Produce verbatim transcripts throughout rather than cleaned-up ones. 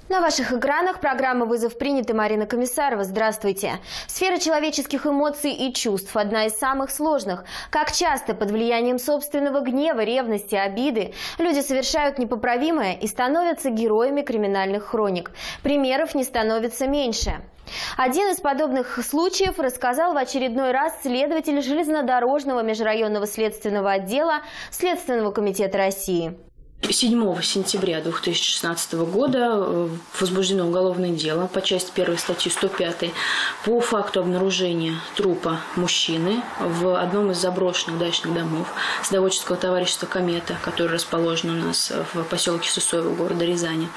На ваших экранах программа «Вызов принят» и Марина Комиссарова. Здравствуйте. Сфера человеческих эмоций и чувств – одна из самых сложных. Как часто под влиянием собственного гнева, ревности, обиды люди совершают непоправимое и становятся героями криминальных хроник. Примеров не становится меньше. Один из подобных случаев рассказал в очередной раз следователь железнодорожного межрайонного следственного отдела Следственного комитета России. седьмого сентября две тысячи шестнадцатого года возбуждено уголовное дело по части первой статьи сто пятой по факту обнаружения трупа мужчины в одном из заброшенных дачных домов садоводческого товарищества «Комета», который расположен у нас в поселке Сысоево города Рязани,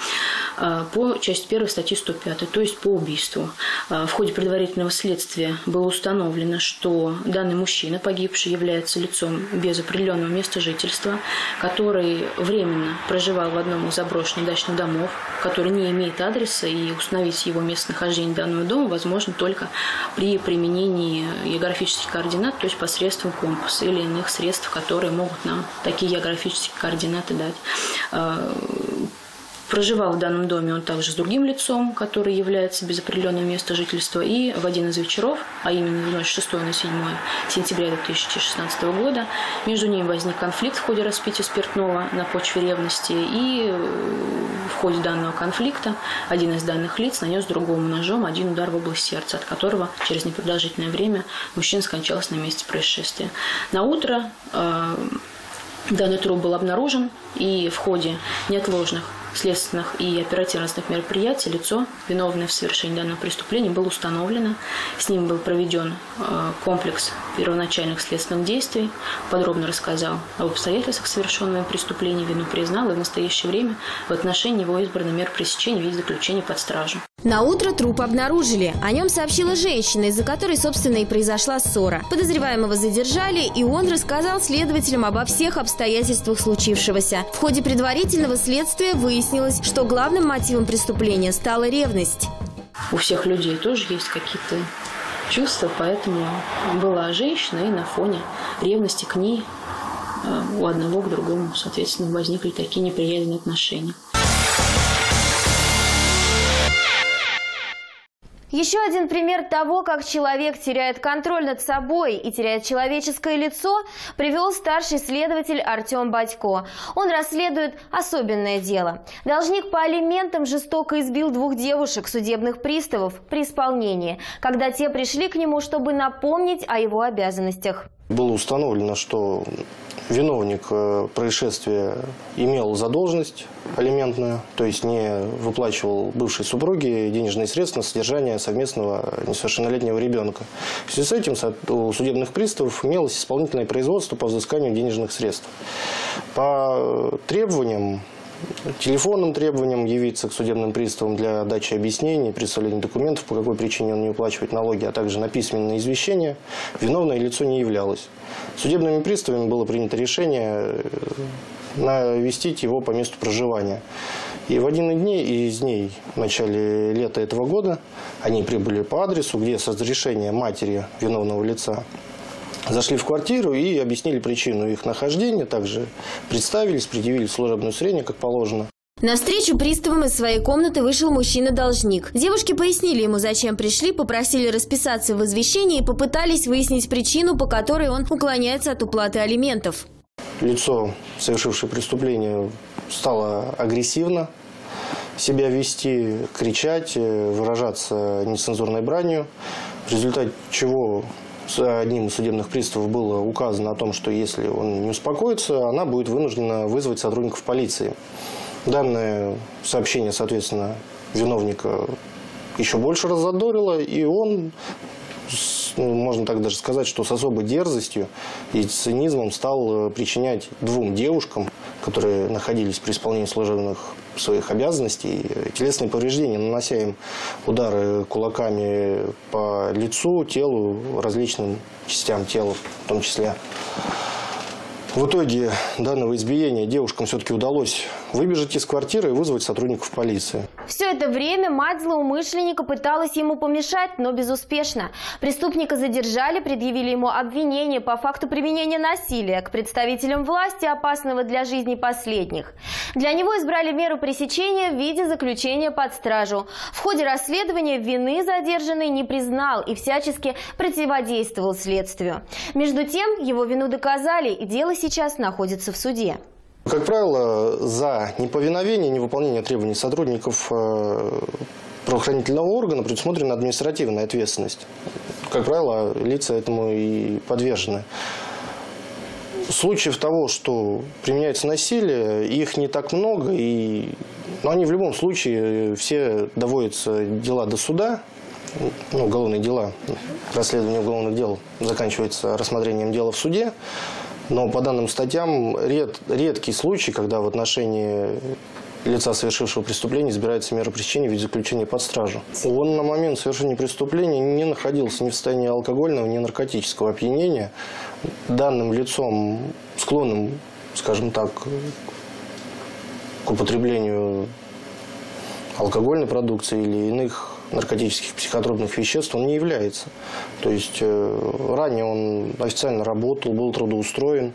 по части первой статьи сто пятой, то есть по убийству. В ходе предварительного следствия было установлено, что данный мужчина, погибший, является лицом без определенного места жительства, который время проживал в одном из заброшенных дачных домов, который не имеет адреса, и установить его местонахождение данного дома возможно только при применении географических координат, то есть посредством компаса или иных средств, которые могут нам такие географические координаты дать. Проживал в данном доме он также с другим лицом, который является без определенного места жительства. И в один из вечеров, а именно в ночь с шестого на седьмое сентября две тысячи шестнадцатого года, между ними возник конфликт в ходе распития спиртного на почве ревности. И в ходе данного конфликта один из данных лиц нанес другому ножом один удар в область сердца, от которого через непродолжительное время мужчина скончался на месте происшествия. На утро э, данный труп был обнаружен, и в ходе неотложных следственных и оперативных мероприятий лицо, виновное в совершении данного преступления, было установлено. С ним был проведен комплекс первоначальных следственных действий, подробно рассказал об обстоятельствах совершенного преступления, вину признал, и в настоящее время в отношении его избрана мера пресечения в виде заключения под стражу. На утро труп обнаружили. О нем сообщила женщина, из-за которой, собственно, и произошла ссора. Подозреваемого задержали, и он рассказал следователям обо всех обстоятельствах случившегося. В ходе предварительного следствия выяснилось, что главным мотивом преступления стала ревность. У всех людей тоже есть какие-то чувства, поэтому была женщина, и на фоне ревности к ней у одного к другому, соответственно, возникли такие неприязненные отношения. Еще один пример того, как человек теряет контроль над собой и теряет человеческое лицо, привел старший следователь Артем Батько. Он расследует особенное дело. Должник по алиментам жестоко избил двух девушек судебных приставов при исполнении, когда те пришли к нему, чтобы напомнить о его обязанностях. Было установлено, что виновник происшествия имел задолженность алиментную, то есть не выплачивал бывшей супруге денежные средства на содержание совместного несовершеннолетнего ребенка. В связи с этим у судебных приставов имелось исполнительное производство по взысканию денежных средств. По требованиям, телефонным требованиям явиться к судебным приставам для дачи объяснений, представления документов, по какой причине он не уплачивает налоги, а также на письменное извещение, виновное лицо не являлось. Судебными приставами было принято решение навестить его по месту проживания. И в один из дней в начале лета этого года они прибыли по адресу, где с разрешения матери виновного лица зашли в квартиру и объяснили причину их нахождения, также представились, предъявили служебное удостоверение, как положено. На встречу приставам из своей комнаты вышел мужчина-должник. Девушки пояснили ему, зачем пришли, попросили расписаться в извещении и попытались выяснить причину, по которой он уклоняется от уплаты алиментов. Лицо, совершившее преступление, стало агрессивно себя вести, кричать, выражаться нецензурной бранью, в результате чего одним из судебных приставов было указано о том, что если он не успокоится, она будет вынуждена вызвать сотрудников полиции. Данное сообщение, соответственно, виновника еще больше раззадорило, и он, можно так даже сказать, что с особой дерзостью и цинизмом стал причинять двум девушкам, которые находились при исполнении служебных своих обязанностей, телесные повреждения, нанося им удары кулаками по лицу, телу, различным частям тела в том числе. В итоге данного избиения девушкам все-таки удалось выбежать из квартиры и вызвать сотрудников полиции. Все это время мать злоумышленника пыталась ему помешать, но безуспешно. Преступника задержали, предъявили ему обвинение по факту применения насилия к представителям власти, опасного для жизни последних. Для него избрали меру пресечения в виде заключения под стражу. В ходе расследования вины задержанный не признал и всячески противодействовал следствию. Между тем, его вину доказали, и дело сейчас находится в суде. Как правило, за неповиновение, невыполнение требований сотрудников правоохранительного органа предусмотрена административная ответственность. Как правило, лица этому и подвержены. Случаев того, что применяется насилие, их не так много, и... но они в любом случае все доводятся дела до суда, ну, уголовные дела, расследование уголовных дел заканчивается рассмотрением дела в суде. Но по данным статьям ред, редкий случай, когда в отношении лица, совершившего преступление, избирается мера пресечения в виде заключения под стражу. Он на момент совершения преступления не находился ни в состоянии алкогольного, ни наркотического опьянения. Данным лицом, склонным, скажем так, к употреблению алкогольной продукции или иных наркотических психотропных веществ, он не является. То есть э, ранее он официально работал, был трудоустроен.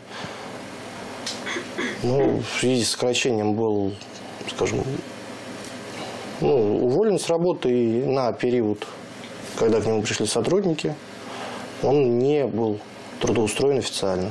Ну, в связи с сокращением был, скажем, ну, уволен с работы, и на период, когда к нему пришли сотрудники, он не был трудоустроен официально.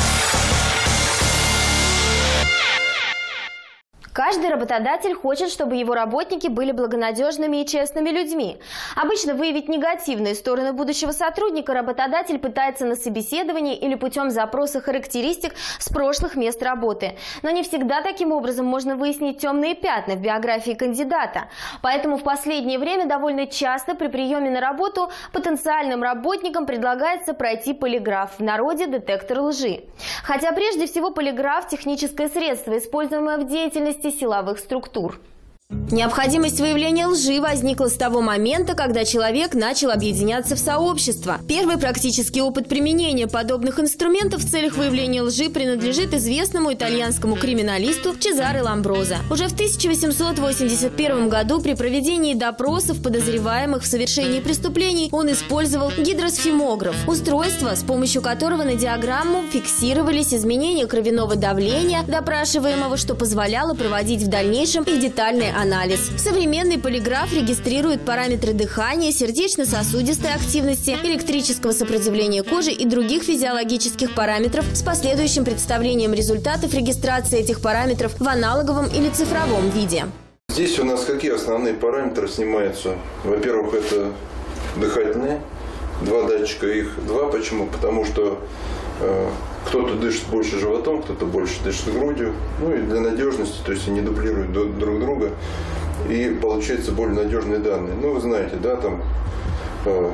Каждый работодатель хочет, чтобы его работники были благонадежными и честными людьми. Обычно выявить негативные стороны будущего сотрудника работодатель пытается на собеседовании или путем запроса характеристик с прошлых мест работы. Но не всегда таким образом можно выяснить темные пятна в биографии кандидата. Поэтому в последнее время довольно часто при приеме на работу потенциальным работникам предлагается пройти полиграф, в народе детектор лжи. Хотя прежде всего полиграф – техническое средство, используемое в деятельности силовых структур. Необходимость выявления лжи возникла с того момента, когда человек начал объединяться в сообщество. Первый практический опыт применения подобных инструментов в целях выявления лжи принадлежит известному итальянскому криминалисту Чезаре Ламброзо. Уже в тысяча восемьсот восемьдесят первом году при проведении допросов подозреваемых в совершении преступлений он использовал гидросфимограф – устройство, с помощью которого на диаграмму фиксировались изменения кровяного давления допрашиваемого, что позволяло проводить в дальнейшем их детальный анализ. Современный полиграф регистрирует параметры дыхания, сердечно-сосудистой активности, электрического сопротивления кожи и других физиологических параметров с последующим представлением результатов регистрации этих параметров в аналоговом или цифровом виде. Здесь у нас какие основные параметры снимаются? Во-первых, это дыхательные. Два датчика, их два. Почему? Потому что э, кто-то дышит больше животом, кто-то больше дышит грудью. Ну и для надежности, то есть они дублируют друг друга. И получается более надежные данные. Ну, вы знаете, да, там э,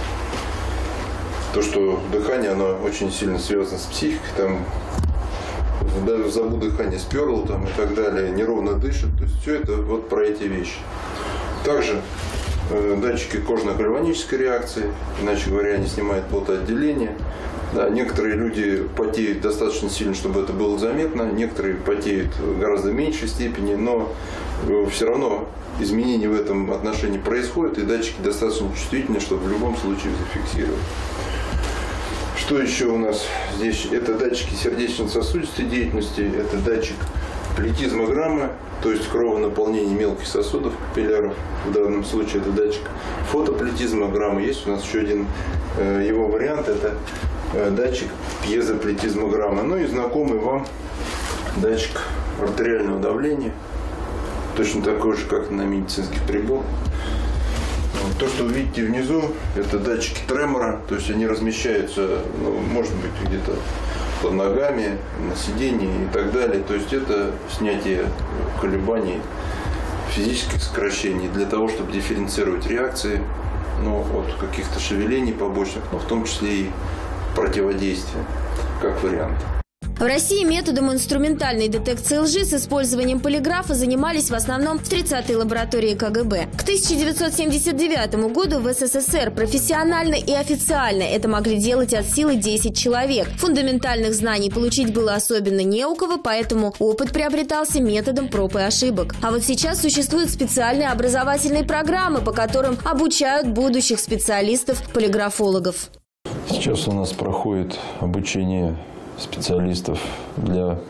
то, что дыхание, оно очень сильно связано с психикой, там даже забу дыхание сперл там и так далее, неровно дышит. То есть все это вот про эти вещи. Также э, датчики кожно-гальванической реакции, иначе говоря, они снимают потоотделение. Да, некоторые люди потеют достаточно сильно, чтобы это было заметно, некоторые потеют в гораздо меньшей степени, но все равно изменения в этом отношении происходят, и датчики достаточно чувствительны, чтобы в любом случае зафиксировать. Что еще у нас здесь? Это датчики сердечно-сосудистой деятельности, это датчик плетизмограммы, то есть кровонаполнение мелких сосудов, капилляров. В данном случае это датчик фотоплетизмограммы. Есть у нас еще один э, его вариант, это э, датчик пьезоплетизмограммы. Ну и знакомый вам датчик артериального давления, точно такой же, как на медицинских приборах. То, что вы видите внизу, это датчики тремора, то есть они размещаются, ну, может быть, где-то под ногами, на сиденье и так далее. То есть это снятие колебаний, физических сокращений для того, чтобы дифференцировать реакции, ну, от каких-то шевелений побочных, ну, в том числе и противодействия, как вариант. В России методом инструментальной детекции лжи с использованием полиграфа занимались в основном в тридцатой лаборатории ка гэ бэ. К тысяча девятьсот семьдесят девятому году в эс эс эс эр профессионально и официально это могли делать от силы десять человек. Фундаментальных знаний получить было особенно не у кого, поэтому опыт приобретался методом проб и ошибок. А вот сейчас существуют специальные образовательные программы, по которым обучают будущих специалистов-полиграфологов. Сейчас у нас проходит обучение специалистов для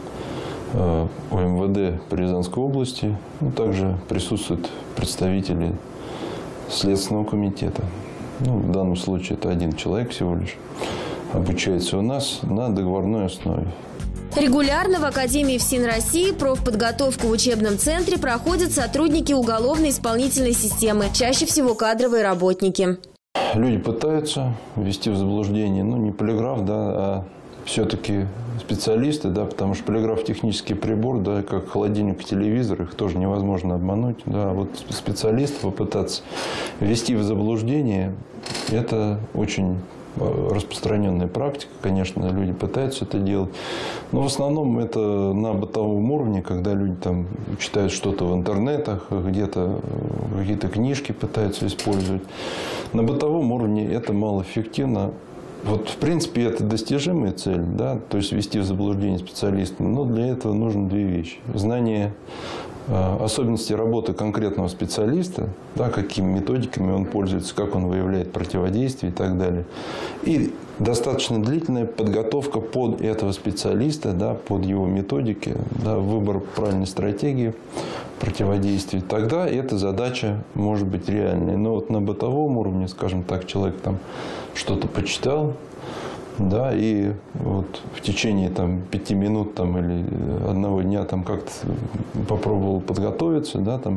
э, о эм вэ дэ по Рязанской области. Ну, также присутствуют представители Следственного комитета. Ну, в данном случае это один человек всего лишь. Обучается у нас на договорной основе. Регулярно в Академии ФСИН России профподготовку в учебном центре проходят сотрудники уголовно-исполнительной системы, чаще всего кадровые работники. Люди пытаются ввести в заблуждение, ну, не полиграф, да, а все-таки специалисты, да, потому что полиграф – технический прибор, да, как холодильник и телевизор, их тоже невозможно обмануть. Да. А вот специалист попытаться ввести в заблуждение – это очень распространенная практика, конечно, люди пытаются это делать. Но в основном это на бытовом уровне, когда люди там читают что-то в интернетах, где-то какие-то книжки пытаются использовать. На бытовом уровне это малоэффективно. Вот, в принципе, это достижимая цель, да, то есть ввести в заблуждение специалиста. Но для этого нужно две вещи. Знание э, особенностей работы конкретного специалиста, да, какими методиками он пользуется, как он выявляет противодействие и так далее. И достаточно длительная подготовка под этого специалиста, да, под его методики, да, выбор правильной стратегии противодействия. Тогда эта задача может быть реальной. Но вот на бытовом уровне, скажем так, человек там что-то почитал, да, и вот в течение там пяти минут там, или одного дня там как-то попробовал подготовиться, да, там,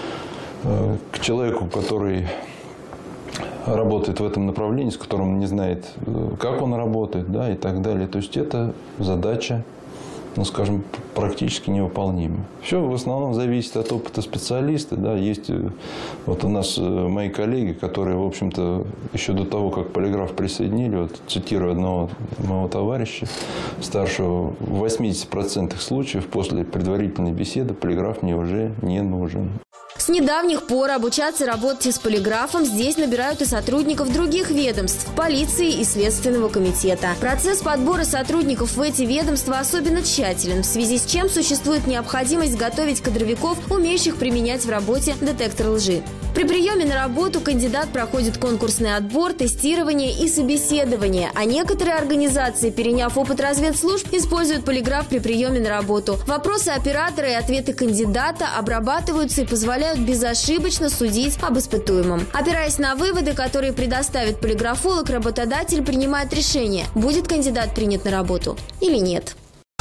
э, к человеку, который работает в этом направлении, с которым он не знает, как он работает, да, и так далее. То есть это задача, ну, скажем, практически невыполнима. Все в основном зависит от опыта специалиста. Да. Есть вот у нас мои коллеги, которые, в общем-то, еще до того, как полиграф присоединили, вот цитирую одного моего товарища старшего, в восьмидесяти процентах случаев после предварительной беседы полиграф мне уже не нужен. С недавних пор обучаться работать с полиграфом здесь набирают и сотрудников других ведомств – полиции и Следственного комитета. Процесс подбора сотрудников в эти ведомства особенно тщателен, в связи с чем существует необходимость готовить кадровиков, умеющих применять в работе детектор лжи. При приеме на работу кандидат проходит конкурсный отбор, тестирование и собеседование, а некоторые организации, переняв опыт разведслужб, используют полиграф при приеме на работу. Вопросы оператора и ответы кандидата обрабатываются и позволяют безошибочно судить об испытуемом. Опираясь на выводы, которые предоставит полиграфолог, работодатель принимает решение, будет кандидат принят на работу или нет.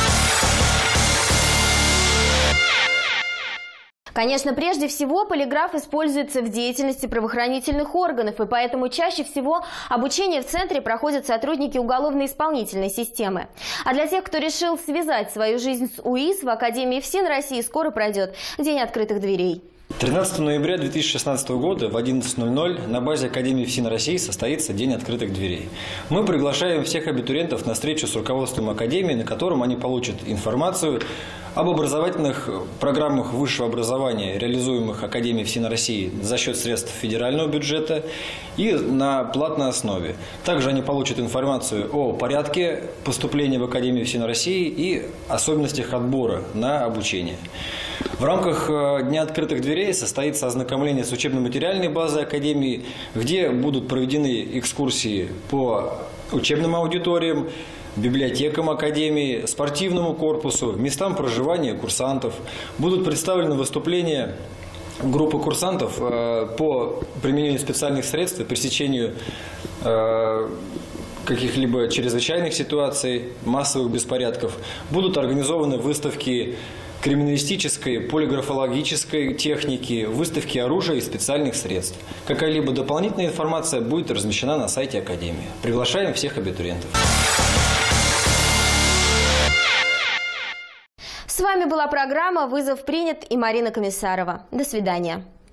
Конечно, прежде всего полиграф используется в деятельности правоохранительных органов, и поэтому чаще всего обучение в центре проходят сотрудники уголовно-исполнительной системы. А для тех, кто решил связать свою жизнь с у и эс, в Академии ФСИН России скоро пройдет День открытых дверей. тринадцатого ноября две тысячи шестнадцатого года в одиннадцать ноль ноль на базе Академии ФСИН России состоится День открытых дверей. Мы приглашаем всех абитуриентов на встречу с руководством Академии, на котором они получат информацию об образовательных программах высшего образования, реализуемых Академией ФСИН России за счет средств федерального бюджета и на платной основе. Также они получат информацию о порядке поступления в Академию ФСИН России и особенностях отбора на обучение. В рамках Дня открытых дверей состоится ознакомление с учебно-материальной базой Академии, где будут проведены экскурсии по учебным аудиториям, библиотекам Академии, спортивному корпусу, местам проживания курсантов. Будут представлены выступления группы курсантов по применению специальных средств и пресечению каких-либо чрезвычайных ситуаций, массовых беспорядков. Будут организованы выставки криминалистической, полиграфологической техники, выставки оружия и специальных средств. Какая-либо дополнительная информация будет размещена на сайте Академии. Приглашаем всех абитуриентов. С вами была программа «Вызов принят» и Марина Комиссарова. До свидания.